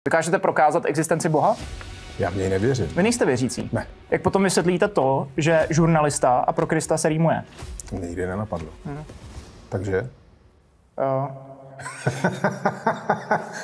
Dokážete prokázat existenci Boha? Já v něj nevěřím. Vy nejste věřící. Ne. Jak potom vysvětlíte to, že žurnalista a pro Krista se rýmuje? To mě nikdy nenapadlo. Takže?